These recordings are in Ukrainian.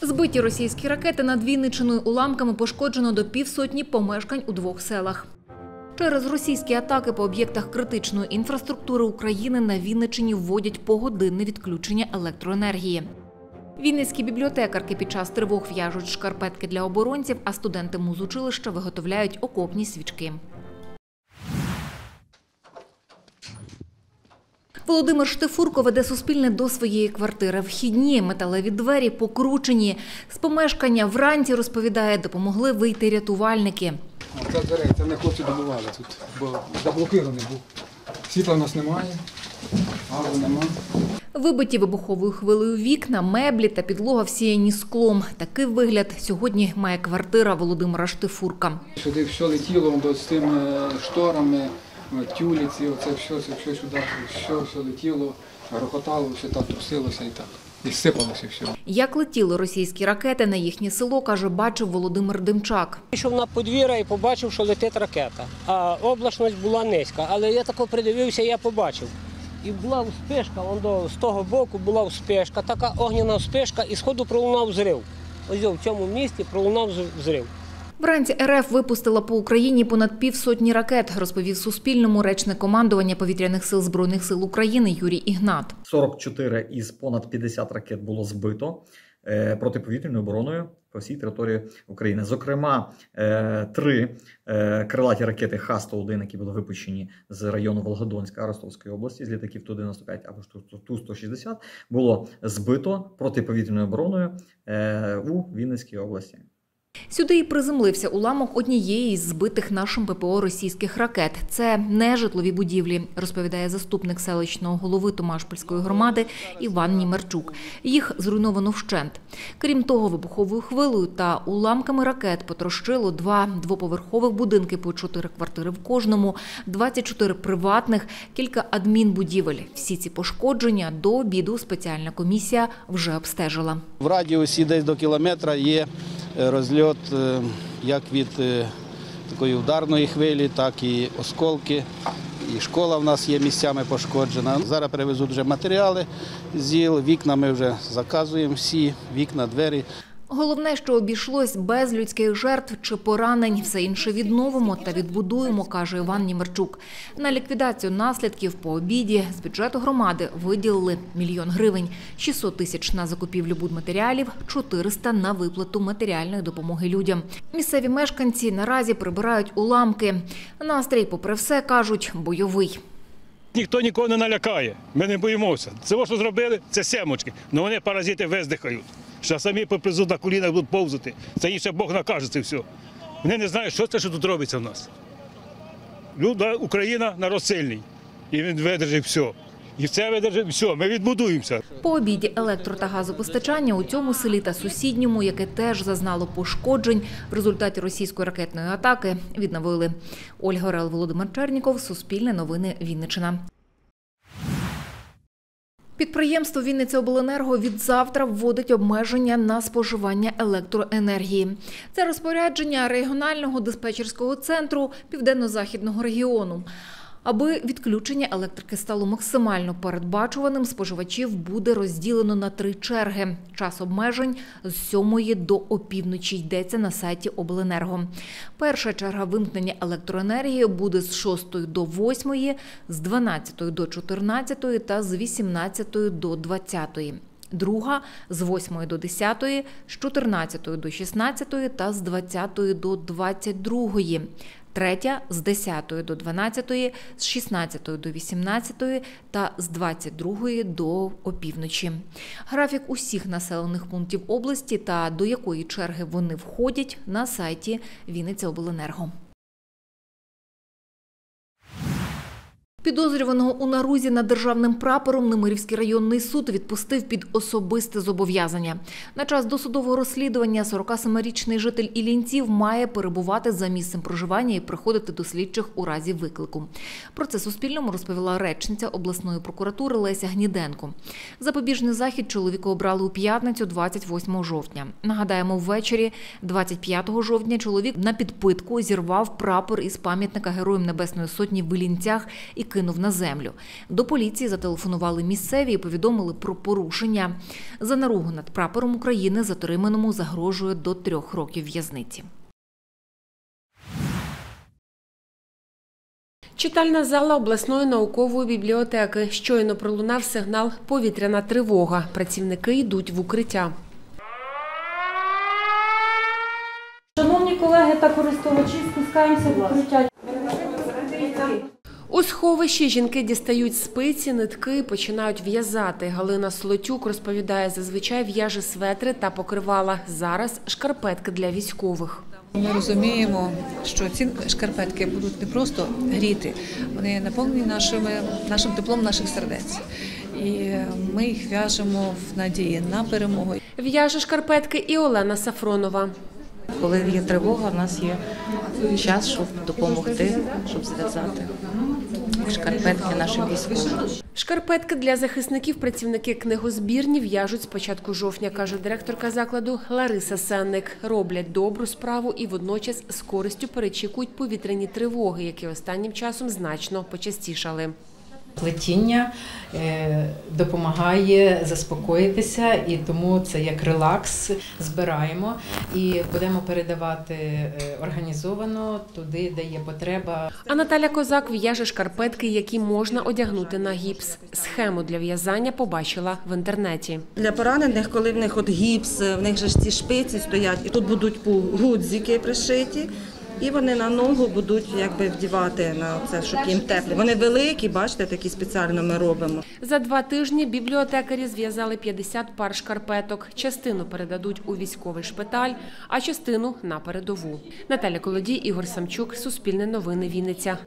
Збиті російські ракети над Вінниччиною уламками пошкоджено до півсотні помешкань у 2 селах. Через російські атаки по об'єктах критичної інфраструктури України на Вінниччині вводять погодинне відключення електроенергії. Вінницькі бібліотекарки під час тривог в'яжуть шкарпетки для оборонців, а студенти музучилища виготовляють окопні свічки. Володимир Штифурко веде Суспільне до своєї квартири. Вхідні металеві двері покручені. З помешкання вранці, розповідає, допомогли вийти рятувальники. Це двері, це не хлопці добували тут, бо заблокований був. Світла в нас немає, газу немає. Вибиті вибуховою хвилею вікна, меблі та підлога всіяні склом. Такий вигляд сьогодні має квартира Володимира Штифурка. Сюди все летіло з тими шторами, тюліці, це все сюди, все летіло, грохотало, все так трусилося і так. І сипалося все. Як летіли російські ракети на їхнє село, каже, бачив Володимир Демчак. Вийшов на подвір'я і побачив, що летить ракета. А облачність була низька, але я тако придивився, я побачив. І була вспишка, з того боку була вспишка, така огняна вспишка, і сходу пролунав взрив. Ось в цьому місці пролунав взрив. Вранці РФ випустила по Україні понад півсотні ракет, розповів Суспільному речник командування Повітряних сил Збройних сил України Юрій Ігнат. 44 із понад 50 ракет було збито протиповітряною обороною по всій території України. Зокрема, 3 крилаті ракети Х-101, які були випущені з району Волгодонська Ростовської області, з літаків Ту-95 або Ту-160, було збито протиповітряною обороною у Вінницькій області. Сюди і приземлився уламок однієї із збитих нашим ППО російських ракет. Це не житлові будівлі, розповідає заступник селищного голови Томашпільської громади Іван Німерчук. Їх зруйновано вщент. Крім того, вибуховою хвилею та уламками ракет потрощило 2 двоповерхових будинки по 4 квартири в кожному, 24 приватних, кілька адмінбудівель. Всі ці пошкодження до обіду спеціальна комісія вже обстежила. В радіусі десь до кілометра є розльот як від такої ударної хвилі, так і осколки. І школа в нас є місцями пошкоджена. Зараз привезуть вже матеріали з ЗІЛ, вікна ми вже заказуємо всі, вікна, двері. Головне, що обійшлось без людських жертв чи поранень. Все інше відновимо та відбудуємо, каже Іван Німерчук. На ліквідацію наслідків по обіді з бюджету громади виділили 1 000 000 гривень, 600 тисяч на закупівлю будматеріалів, 400 на виплату матеріальної допомоги людям. Місцеві мешканці наразі прибирають уламки. Настрій, попри все, кажуть, бойовий. Ніхто нікого не налякає, ми не боїмося. Це, що зробили, це семочки, але вони паразити виздихають. Що самі поплезуть на колінах, будуть повзати. Це їм ще Бог накаже це все. Вони не знають, що це, що тут робиться в нас. Україна – народ сильний. І він видержить все. І це видержить все, ми відбудуємося. По обіді електро- та газопостачання у цьому селі та сусідньому, яке теж зазнало пошкоджень в результаті російської ракетної атаки, відновили. Ольга Орел, Володимир Черніков, Суспільне новини, Вінниччина. Підприємство «Вінницяобленерго» відзавтра вводить обмеження на споживання електроенергії. Це розпорядження регіонального диспетчерського центру Південно-Західного регіону. Аби відключення електрики стало максимально передбачуваним, споживачів буде розділено на 3 черги. Час обмежень з 7 до опівночі, йдеться на сайті обленерго. Перша черга вимкнення електроенергії буде з 6 до 8, з 12 до 14 та з 18 до 20. Друга – з 8 до 10, з 14 до 16 та з 20 до 22. Третя – з 10 до 12, з 16 до 18 та з 22 до опівночі. Графік усіх населених пунктів області та до якої черги вони входять на сайті Вінницяобленерго. Підозрюваного у нарузі над державним прапором Немирівський районний суд відпустив під особисте зобов'язання. На час досудового розслідування 47-річний житель Іллінців має перебувати за місцем проживання і приходити до слідчих у разі виклику. Про це Суспільному розповіла речниця обласної прокуратури Леся Гніденко. Запобіжний захід чоловіка обрали у п'ятницю 28 жовтня. Нагадаємо, ввечері 25 жовтня чоловік на підпитку зірвав прапор із пам'ятника Героям Небесної Сотні в Іллінцях і кинув на землю. До поліції зателефонували місцеві і повідомили про порушення. За наругу над прапором України затриманому загрожує до 3 років в'язниці. Читальна зала обласної наукової бібліотеки. Щойно пролунав сигнал «Повітряна тривога». Працівники йдуть в укриття. Шановні колеги та користувачі, спускаємося в укриття. У сховищі жінки дістають спиці, нитки і починають в'язати. Галина Слотюк розповідає, зазвичай в'яже светри та покривала. Зараз шкарпетки для військових. Ми розуміємо, що ці шкарпетки будуть не просто гріти, вони наповнені нашим теплом наших сердець. І ми їх в'яжемо в надії на перемогу. В'яже шкарпетки і Олена Сафронова. Коли є тривога, у нас є час, щоб допомогти, щоб зв'язати шкарпетки нашим військовим. Шкарпетки для захисників працівники книгозбірні в'яжуть з початку жовтня, каже директорка закладу Лариса Сенник. Роблять добру справу і водночас з користю перечікують повітряні тривоги, які останнім часом значно почастішали. Плетіння допомагає заспокоїтися, і тому це як релакс. Збираємо і будемо передавати організовано туди, де є потреба. А Наталя Козак в'яже шкарпетки, які можна одягнути на гіпс. Схему для в'язання побачила в інтернеті. Для поранених, коли в них от гіпс, в них же ж ці шпиці стоять, і тут будуть гудзики пришиті. І вони на ногу будуть якби вдівати на це, щоб їм теплі. Вони великі, бачите, такі спеціально ми робимо. За 2 тижні бібліотекарі зв'язали 50 пар шкарпеток. Частину передадуть у військовий шпиталь, а частину на передову. Наталя Колодій, Ігор Самчук, Суспільне новини, Вінниця.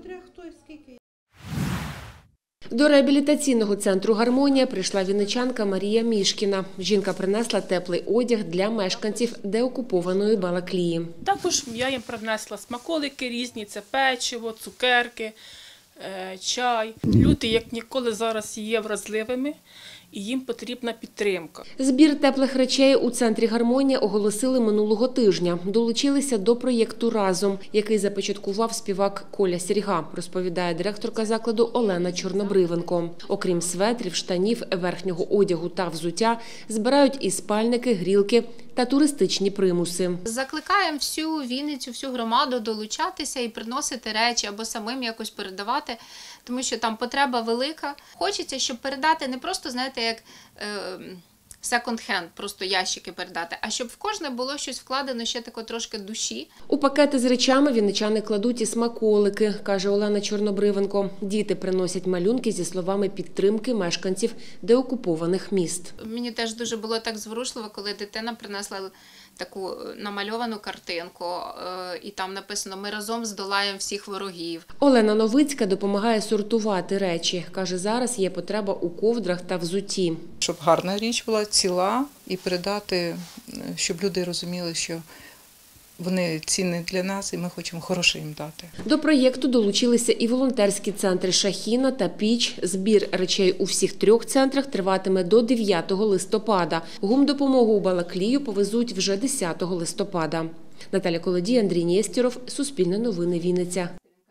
До реабілітаційного центру «Гармонія» прийшла вінничанка Марія Мішкіна. Жінка принесла теплий одяг для мешканців деокупованої Балаклії. Також я їм принесла смаколики різні, це печиво, цукерки, чай. Люди, як ніколи, зараз є вразливими, і їм потрібна підтримка. Збір теплих речей у центрі «Гармонія» оголосили минулого тижня. Долучилися до проєкту «Разом», який започаткував співак Коля Сірга, розповідає директорка закладу Олена Чорнобривенко. Окрім светрів, штанів, верхнього одягу та взуття, збирають і спальники, грілки та туристичні примуси. Закликаємо всю Вінницю, всю громаду долучатися і приносити речі або самим якось передавати, тому що там потреба велика. Хочеться, щоб передати не просто, знаєте, як секонд-хенд, просто ящики передати, а щоб в кожне було щось вкладено ще тако трошки душі. У пакети з речами вінничани кладуть і смаколики, каже Олена Чорнобривенко. Діти приносять малюнки зі словами підтримки мешканців деокупованих міст. Мені теж дуже було так зворушливо, коли дитина принесла таку намальовану картинку, і там написано «Ми разом здолаємо всіх ворогів». Олена Новицька допомагає сортувати речі. Каже, зараз є потреба у ковдрах та взутті. Щоб гарна річ була, ціла, і передати, щоб люди розуміли, що вони цінні для нас, і ми хочемо хороше їм дати. До проєкту долучилися і волонтерські центри «Шахіна» та «Піч». Збір речей у всіх 3 центрах триватиме до 9 листопада. Гумдопомогу у Балаклію повезуть вже 10 листопада. Наталя Колодій, Андрій Нєстєров, Суспільне новини, Вінниця.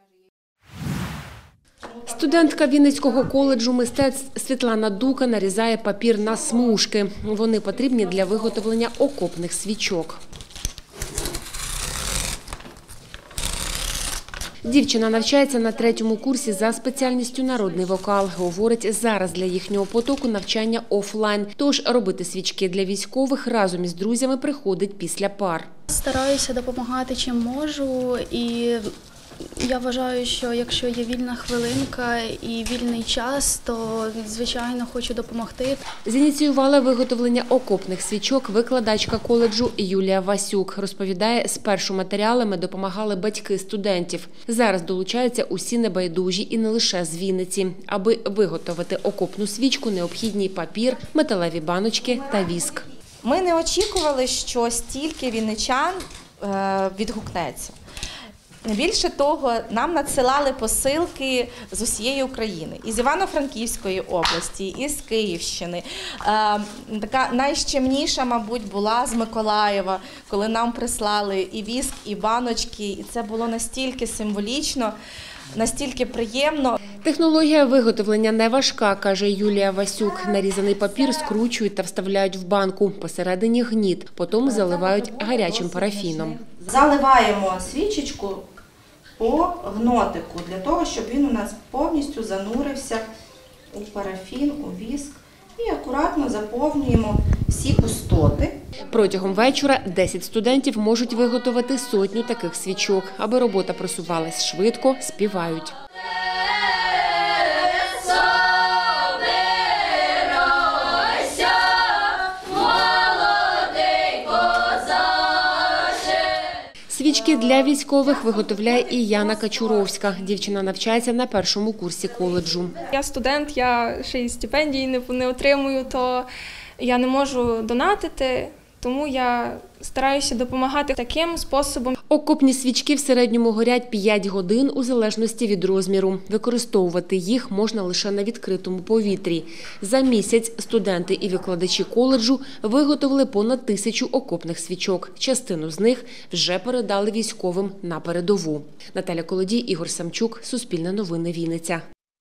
Студентка Вінницького коледжу мистецтв Світлана Дука нарізає папір на смужки. Вони потрібні для виготовлення окопних свічок. Дівчина навчається на 3-му курсі за спеціальністю народний вокал. Говорить, зараз для їхнього потоку навчання офлайн. Тож робити свічки для військових разом із друзями приходить після пар. Стараюся допомагати чим можу, і я вважаю, що якщо є вільна хвилинка і вільний час, то, звичайно, хочу допомогти. Зініціювала виготовлення окопних свічок викладачка коледжу Юлія Васюк. Розповідає, спершу матеріалами допомагали батьки студентів. Зараз долучаються усі небайдужі і не лише з Вінниці. Аби виготовити окопну свічку, необхідні папір, металеві баночки та віск. Ми не очікували, що стільки вінничан відгукнеться. Більше того, нам надсилали посилки з усієї України, із Івано-Франківської області, із Київщини. Така найщемніша, мабуть, була з Миколаєва, коли нам прислали і віск, і баночки. І це було настільки символічно, настільки приємно. Технологія виготовлення не важка, каже Юлія Васюк. Нарізаний папір скручують та вставляють в банку. Посередині гніт, потім заливають гарячим парафіном. Заливаємо свічечку по гнотику, для того, щоб він у нас повністю занурився у парафін, у віск. І акуратно заповнюємо всі пустоти. Протягом вечора 10 студентів можуть виготовити 100 таких свічок. Аби робота просувалась швидко, співають. Свічки для військових виготовляє і Яна Качуровська. Дівчина навчається на першому курсі коледжу. Я студент, я ще й стипендії не отримую, то я не можу донатити, тому я стараюся допомагати таким способом. Окопні свічки в середньому горять 5 годин у залежності від розміру. Використовувати їх можна лише на відкритому повітрі. За місяць студенти і викладачі коледжу виготовили понад 1000 окопних свічок. Частину з них вже передали військовим на передову. Наталя Колодій, Ігор Самчук, Суспільне новини, Вінниця.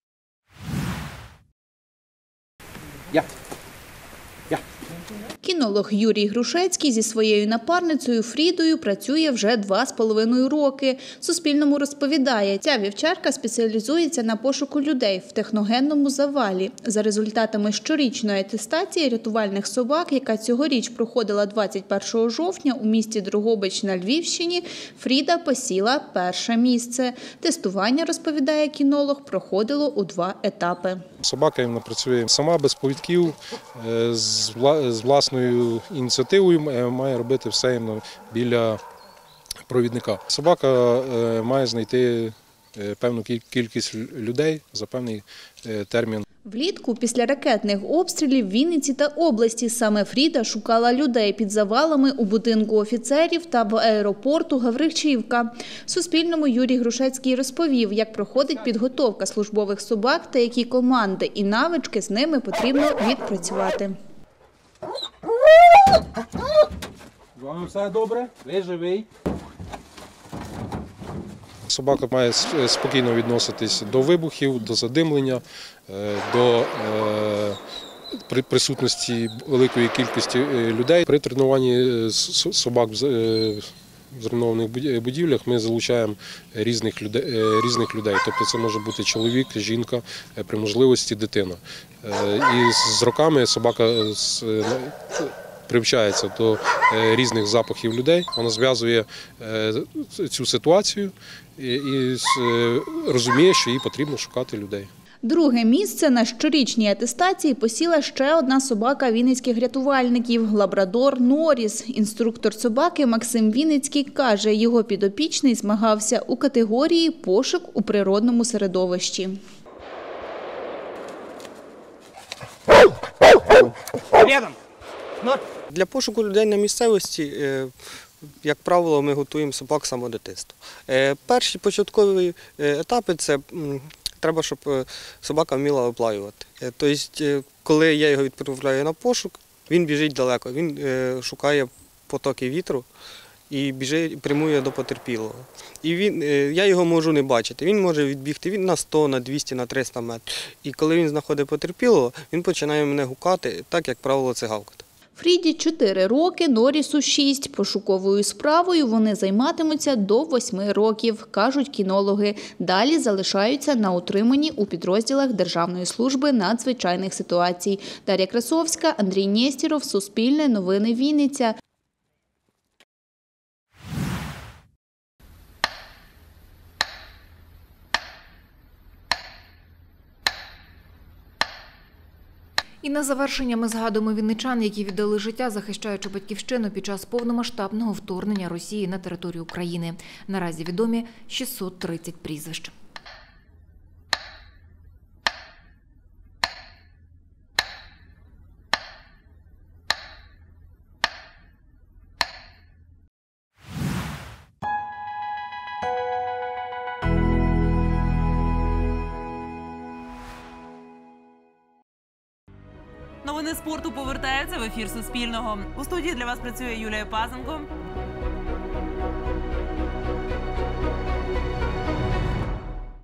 Кінолог Юрій Грушецький зі своєю напарницею Фрідою працює вже 2,5 роки. Суспільному розповідає, ця вівчарка спеціалізується на пошуку людей в техногенному завалі. За результатами щорічної атестації рятувальних собак, яка цьогоріч проходила 21 жовтня у місті Дрогобич на Львівщині, Фріда посіла перше місце. Тестування, розповідає кінолог, проходило у 2 етапи. Собака працює сама, без повідків, з власною ініціативою, має робити все біля провідника. Собака має знайти певну кількість людей за певний термін. Влітку після ракетних обстрілів Вінниці та області саме Фріда шукала людей під завалами у будинку офіцерів та в аеропорту Гавричівка. Суспільному Юрій Грушецький розповів, як проходить підготовка службових собак та які команди і навички з ними потрібно відпрацювати. З вами все добре? Ви живий? Собака має спокійно відноситись до вибухів, до задимлення, до присутності великої кількості людей. При тренуванні собак в зруйнованих будівлях ми залучаємо різних людей. Тобто це може бути чоловік, жінка, при можливості дитина. І з роками собака привчається до різних запахів людей, вона зв'язує цю ситуацію і розуміє, що їй потрібно шукати людей. Друге місце на щорічній атестації посіла ще одна собака вінницьких рятувальників – лабрадор Норріс. Інструктор собаки Максим Вінницький каже, його підопічний змагався у категорії «Пошук у природному середовищі». Для пошуку людей на місцевості, як правило, ми готуємо собак самодитинства. Перші початкові етапи – це треба, щоб собака вміла оплаювати. Тобто, коли я його відправляю на пошук, він біжить далеко, він шукає потоки вітру і прямує до потерпілого. І я його можу не бачити, він може відбігти на 100, на 200, на 300 метрів. І коли він знаходить потерпілого, він починає мене гукати, так, як правило, це гавкати. Фріді 4 роки, Норрісу 6. Пошуковою справою вони займатимуться до 8 років, кажуть кінологи. Далі залишаються на утриманні у підрозділах Державної служби надзвичайних ситуацій. Дар'я Красовська, Андрій Нєстєров, Суспільне новини, Вінниця. І на завершення ми згадуємо вінничан, які віддали життя, захищаючи батьківщину під час повномасштабного вторгнення Росії на територію України. Наразі відомі 630 прізвищ. Новини спорту повертаються в ефір Суспільного. У студії для вас працює Юлія Пазенко.